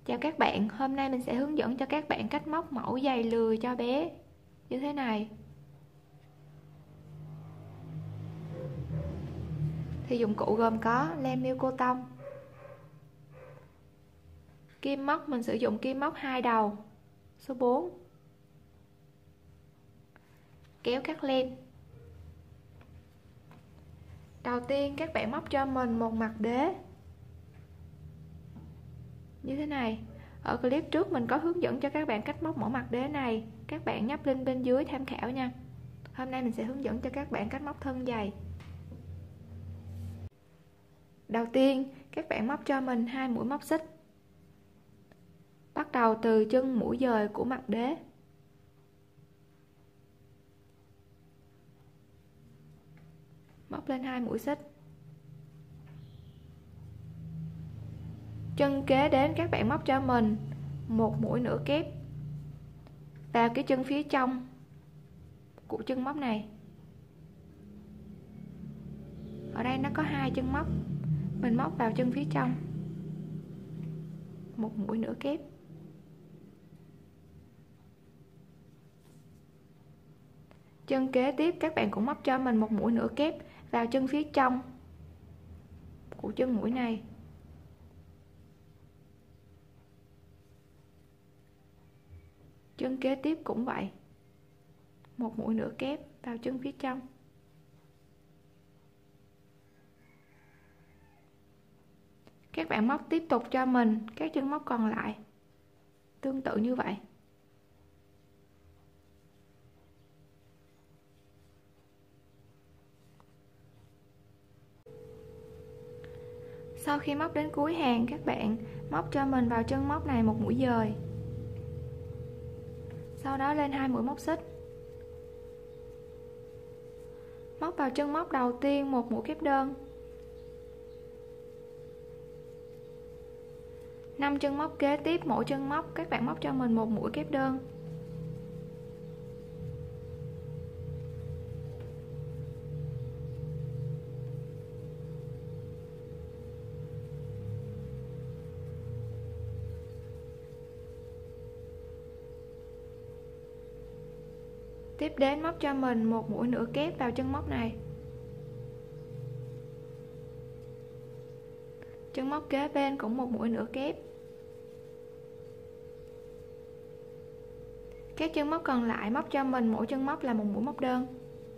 Chào các bạn, hôm nay mình sẽ hướng dẫn cho các bạn cách móc mẫu giày lười cho bé như thế này. Thì dụng cụ gồm có len miêu cô tông, kim móc, mình sử dụng kim móc 2 đầu số 4, kéo cắt len. Đầu tiên các bạn móc cho mình một mặt đế như thế này. Ở clip trước mình có hướng dẫn cho các bạn cách móc mẫu mặt đế này, các bạn nhấp link bên dưới tham khảo nha. Hôm nay mình sẽ hướng dẫn cho các bạn cách móc thân giày. Đầu tiên các bạn móc cho mình 2 mũi móc xích, bắt đầu từ chân mũi dời của mặt đế, móc lên 2 mũi xích. Chân kế đến các bạn móc cho mình một mũi nửa kép vào cái chân phía trong của chân móc này. Ở đây nó có 2 chân móc, mình móc vào chân phía trong một mũi nửa kép. Chân kế tiếp các bạn cũng móc cho mình một mũi nửa kép vào chân phía trong của chân mũi này. Chân kế tiếp cũng vậy, một mũi nửa kép vào chân phía trong. Các bạn móc tiếp tục cho mình các chân móc còn lại tương tự như vậy. Sau khi móc đến cuối hàng, các bạn móc cho mình vào chân móc này một mũi dời, sau đó lên 2 mũi móc xích, móc vào chân móc đầu tiên một mũi kép đơn, 5 chân móc kế tiếp mỗi chân móc các bạn móc cho mình một mũi kép đơn. Tiếp đến móc cho mình một mũi nửa kép vào chân móc này. Chân móc kế bên cũng một mũi nửa kép. Các chân móc còn lại móc cho mình mỗi chân móc là một mũi móc đơn.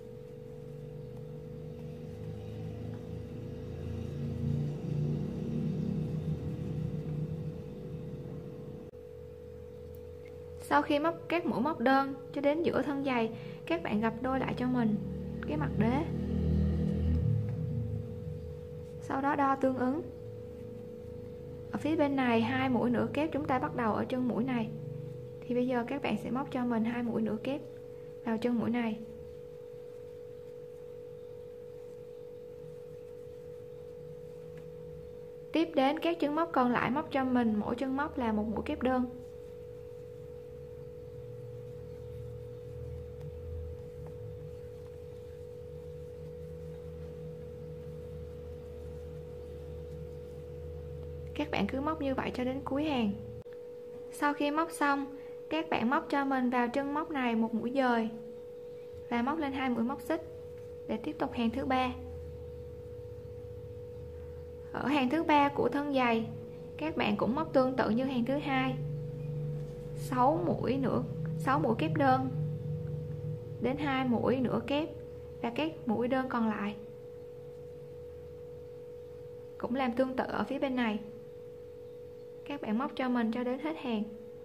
Sau khi móc các mũi móc đơn cho đến giữa thân giày, các bạn gập đôi lại cho mình cái mặt đế, sau đó đo tương ứng. Ở phía bên này 2 mũi nửa kép chúng ta bắt đầu ở chân mũi này, thì bây giờ các bạn sẽ móc cho mình 2 mũi nửa kép vào chân mũi này. Tiếp đến các chân móc còn lại móc cho mình mỗi chân móc là một mũi kép đơn. Các bạn cứ móc như vậy cho đến cuối hàng. Sau khi móc xong, các bạn móc cho mình vào chân móc này một mũi dời và móc lên 2 mũi móc xích để tiếp tục hàng thứ 3. Ở hàng thứ 3 của thân giày, các bạn cũng móc tương tự như hàng thứ 2, 6 mũi kép đơn đến 2 mũi nửa kép và các mũi đơn còn lại cũng làm tương tự ở phía bên này. Các bạn móc cho mình cho đến hết hàng.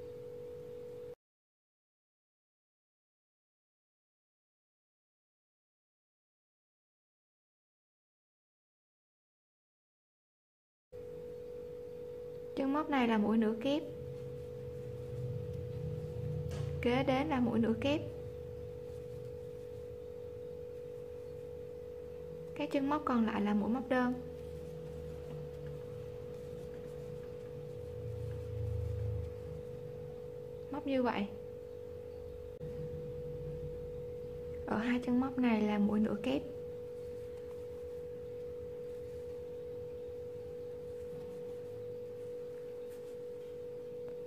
Chân móc này là mũi nửa kép, kế đến là mũi nửa kép. Các chân móc còn lại là mũi móc đơn. Móc như vậy. Ở 2 chân móc này là mũi nửa kép.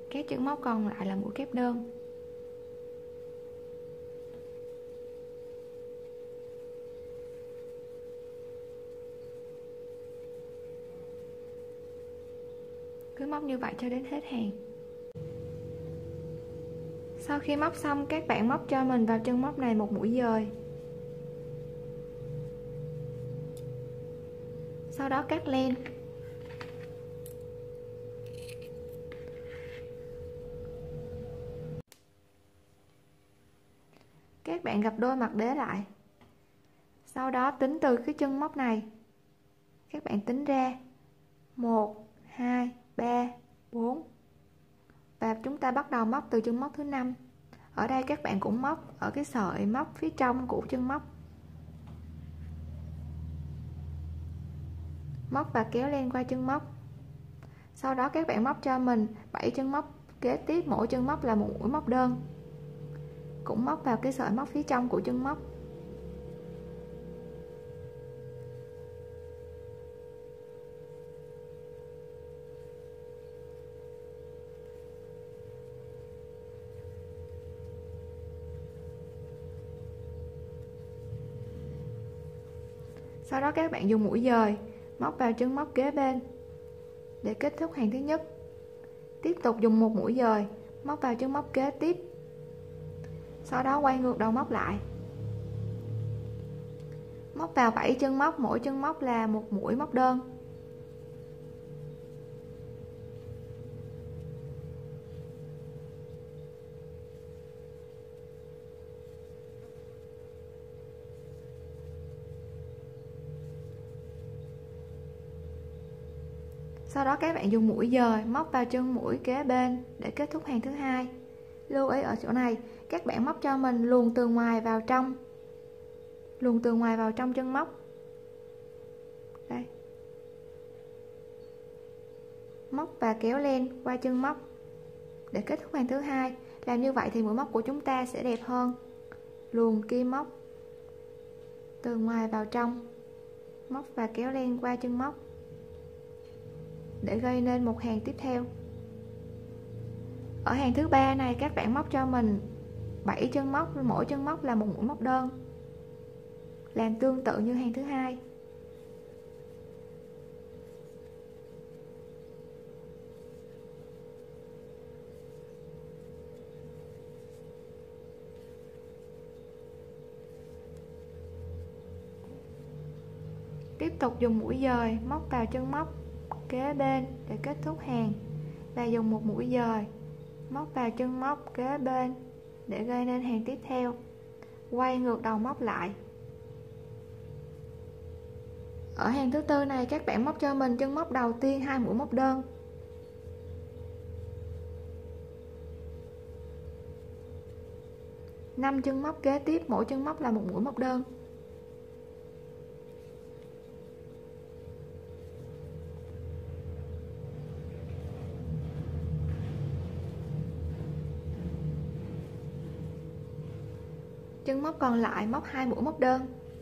các chân móc còn lại là mũi kép đơn. Cứ móc như vậy cho đến hết hàng. Sau khi móc xong, các bạn móc cho mình vào chân móc này một mũi dời. Sau đó cắt len. Các bạn gập đôi mặt đế lại. Sau đó tính từ cái chân móc này, các bạn tính ra 1, 2, 3, 4. Và chúng ta bắt đầu móc từ chân móc thứ 5. Ở đây các bạn cũng móc ở cái sợi móc phía trong của chân móc. Móc và kéo len qua chân móc. Sau đó các bạn móc cho mình 7 chân móc kế tiếp, mỗi chân móc là một mũi móc đơn. Cũng móc vào cái sợi móc phía trong của chân móc. Sau đó các bạn dùng mũi dời móc vào chân móc kế bên để kết thúc hàng thứ nhất. Tiếp tục dùng một mũi dời móc vào chân móc kế tiếp. Sau đó quay ngược đầu móc lại. Móc vào 7 chân móc, mỗi chân móc là một mũi móc đơn. Sau đó các bạn dùng mũi dời móc vào chân mũi kế bên để kết thúc hàng thứ hai. Lưu ý ở chỗ này, các bạn móc cho mình luồn từ ngoài vào trong. Luồn từ ngoài vào trong chân móc. Đây. Móc và kéo len qua chân móc để kết thúc hàng thứ hai. Làm như vậy thì mũi móc của chúng ta sẽ đẹp hơn. Luồn kim móc từ ngoài vào trong, móc và kéo len qua chân móc để gây nên một hàng tiếp theo. Ở hàng thứ ba này các bạn móc cho mình 7 chân móc, mỗi chân móc là một mũi móc đơn. Làm tương tự như hàng thứ hai. Tiếp tục dùng mũi dời móc vào chân móc kế bên để kết thúc hàng, và dùng một mũi dời móc vào chân móc kế bên để gây nên hàng tiếp theo. Quay ngược đầu móc lại. Ở hàng thứ tư này các bạn móc cho mình chân móc đầu tiên 2 mũi móc đơn. Năm chân móc kế tiếp, mỗi chân móc là một mũi móc đơn. Chân móc còn lại móc 2 mũi móc đơn.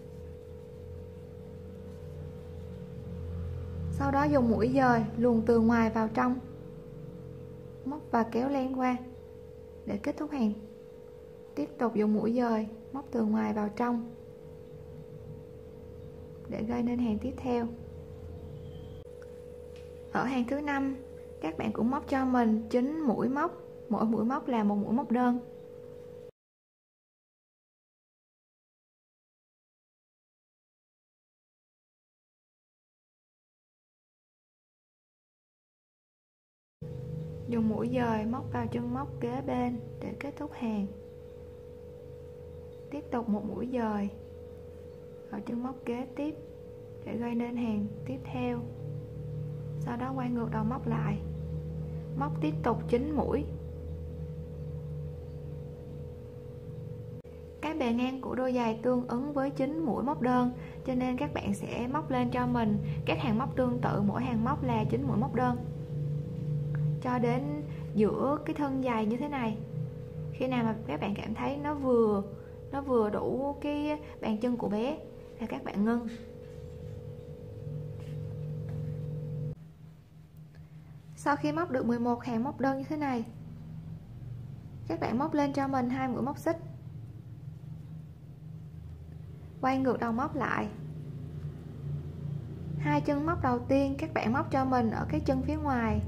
Sau đó dùng mũi dời luồn từ ngoài vào trong, móc và kéo len qua để kết thúc hàng. Tiếp tục dùng mũi dời móc từ ngoài vào trong để gây nên hàng tiếp theo. Ở hàng thứ 5 các bạn cũng móc cho mình 9 mũi móc, mỗi mũi móc là một mũi móc đơn. Dùng mũi dời móc vào chân móc kế bên để kết thúc hàng. Tiếp tục một mũi dời ở chân móc kế tiếp để gây nên hàng tiếp theo. Sau đó quay ngược đầu móc lại, móc tiếp tục 9 mũi. Cái bề ngang của đôi giày tương ứng với 9 mũi móc đơn, cho nên các bạn sẽ móc lên cho mình các hàng móc tương tự, mỗi hàng móc là 9 mũi móc đơn, cho đến giữa cái thân giày như thế này. Khi nào mà các bạn cảm thấy nó vừa đủ cái bàn chân của bé là các bạn ngưng. Sau khi móc được 11 hàng móc đơn như thế này, Các bạn móc lên cho mình 2 mũi móc xích, quay ngược đầu móc lại. Hai chân móc đầu tiên các bạn móc cho mình ở cái chân phía ngoài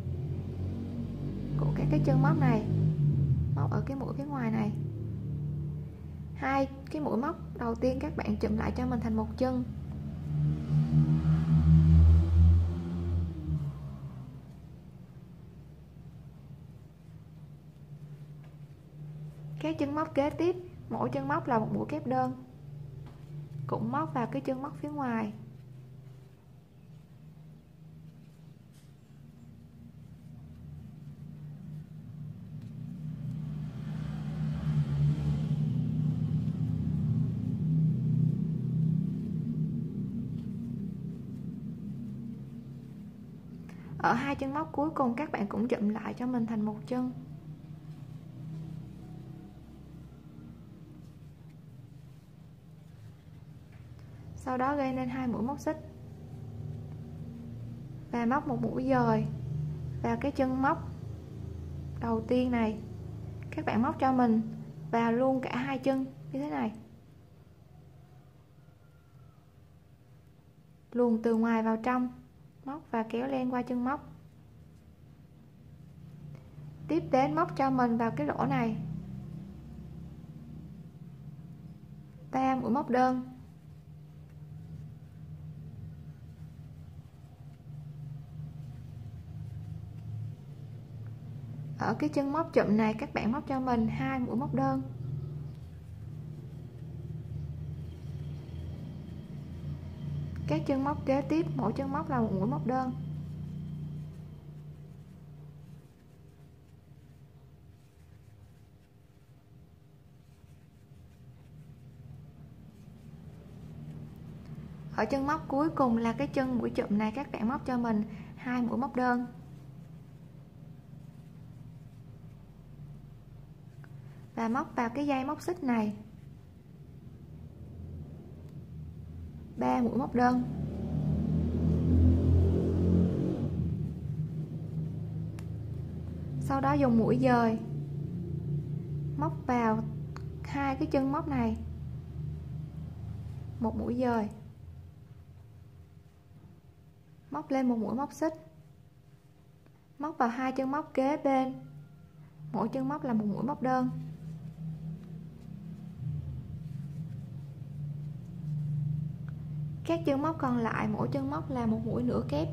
của các cái chân móc này, móc ở cái mũi phía ngoài này. Hai cái mũi móc đầu tiên các bạn chụm lại cho mình thành một chân. Các chân móc kế tiếp, mỗi chân móc là một mũi kép đơn, cũng móc vào cái chân móc phía ngoài. Ở hai chân móc cuối cùng các bạn cũng chụm lại cho mình thành một chân. Sau đó gây nên 2 mũi móc xích và móc một mũi dời vào cái chân móc đầu tiên này. Các bạn móc cho mình vào luôn cả hai chân như thế này, luồn từ ngoài vào trong, móc và kéo len qua chân móc. Tiếp đến móc cho mình vào cái lỗ này 3 mũi móc đơn. Ở cái chân móc chụm này các bạn móc cho mình 2 mũi móc đơn. Các chân móc kế tiếp mỗi chân móc là một mũi móc đơn. Ở chân móc cuối cùng là cái chân mũi chụm này các bạn móc cho mình 2 mũi móc đơn. Và móc vào cái dây móc xích này 3 mũi móc đơn. Sau đó dùng mũi dời móc vào hai cái chân móc này một mũi dời, móc lên một mũi móc xích, móc vào hai chân móc kế bên, mỗi chân móc là một mũi móc đơn. Các chân móc còn lại mỗi chân móc là một mũi nửa kép.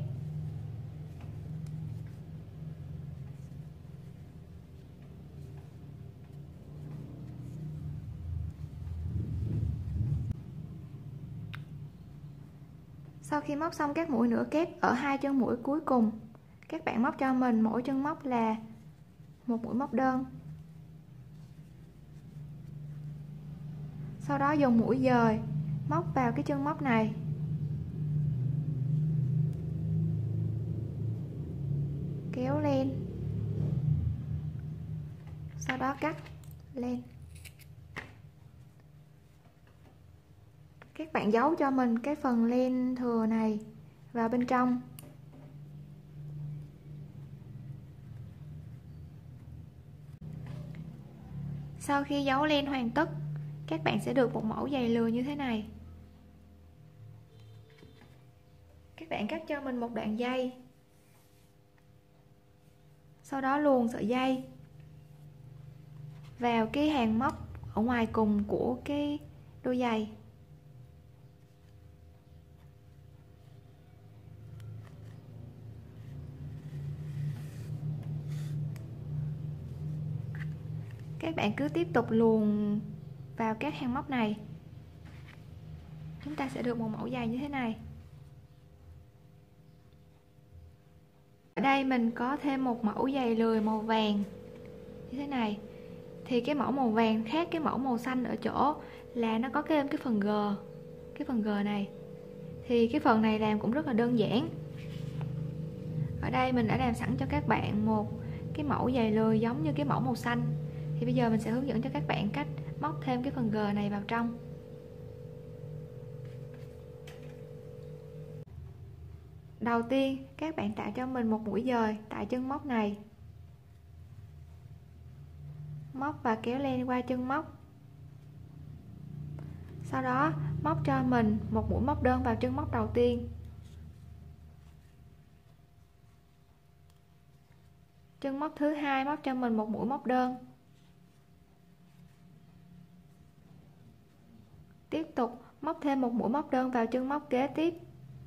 Sau khi móc xong các mũi nửa kép ở hai chân mũi cuối cùng, các bạn móc cho mình mỗi chân móc là một mũi móc đơn. Sau đó dùng mũi dời móc vào cái chân móc này, kéo lên, sau đó cắt lên. Các bạn giấu cho mình cái phần len thừa này vào bên trong. Sau khi giấu len hoàn tất, các bạn sẽ được một mẫu giày lừa như thế này. Các bạn cắt cho mình một đoạn dây, sau đó luồn sợi dây vào cái hàng móc ở ngoài cùng của cái đôi giày. Các bạn cứ tiếp tục luồn vào các hàng móc này, chúng ta sẽ được một mẫu giày như thế này. Ở đây mình có thêm một mẫu giày lười màu vàng như thế này. Thì cái mẫu màu vàng khác cái mẫu màu xanh ở chỗ là nó có thêm cái phần G. Cái phần G này thì cái phần này làm cũng rất là đơn giản. Ở đây mình đã làm sẵn cho các bạn một cái mẫu giày lười giống như cái mẫu màu xanh. Thì bây giờ mình sẽ hướng dẫn cho các bạn cách móc thêm cái phần G này vào trong. Đầu tiên các bạn tạo cho mình một mũi dời tại chân móc này, móc và kéo len qua chân móc. Sau đó móc cho mình một mũi móc đơn vào chân móc đầu tiên. Chân móc thứ hai móc cho mình một mũi móc đơn. Tiếp tục móc thêm một mũi móc đơn vào chân móc kế tiếp.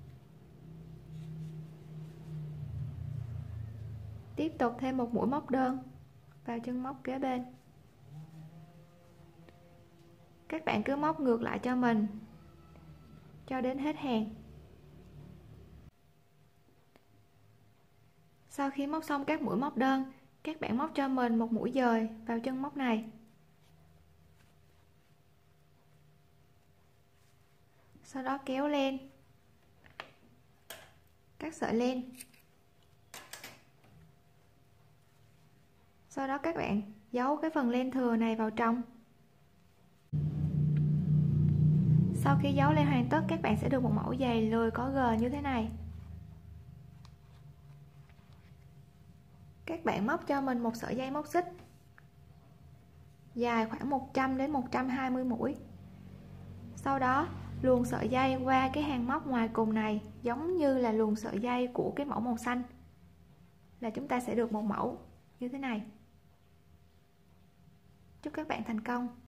Tiếp tục thêm một mũi móc đơn vào chân móc kế bên. Các bạn cứ móc ngược lại cho mình cho đến hết hàng. Sau khi móc xong các mũi móc đơn, các bạn móc cho mình một mũi dời vào chân móc này. Sau đó kéo len, cắt sợi len. Sau đó các bạn giấu cái phần len thừa này vào trong. Sau khi giấu len hoàn tất, các bạn sẽ được một mẫu giày lười có gờ như thế này. Các bạn móc cho mình một sợi dây móc xích dài khoảng 100 đến 120 mũi. Sau đó luồn sợi dây qua cái hàng móc ngoài cùng này, giống như là luồn sợi dây của cái mẫu màu xanh, là chúng ta sẽ được một mẫu như thế này. Chúc các bạn thành công.